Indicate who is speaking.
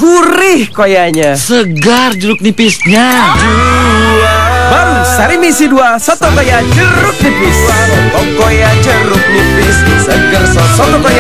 Speaker 1: gurih koyanya.
Speaker 2: Segar jeruk nipisnya.
Speaker 1: Baru Sari Misi 2 soto koya jeruk nipis. Soto koya jeruk nipis. Seger soto koya